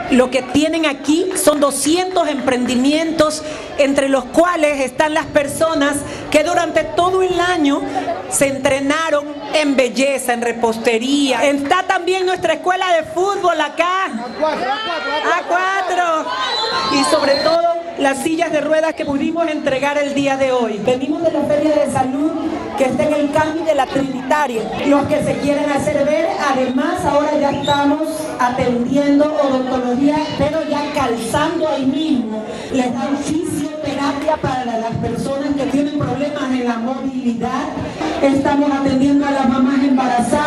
Lo que tienen aquí son 200 emprendimientos, entre los cuales están las personas que durante todo el año se entrenaron en belleza, en repostería. Está también nuestra escuela de fútbol acá, A4, y sobre todo las sillas de ruedas que pudimos entregar el día de hoy. Venimos de la Feria de Salud que está en el campus de la Trinitaria. Los que se quieren hacer ver, además ahora ya estamos atendiendo odontología, pero ya calzando ahí mismo. Les dan fisioterapia para las personas que tienen problemas en la movilidad. Estamos atendiendo a las mamás embarazadas.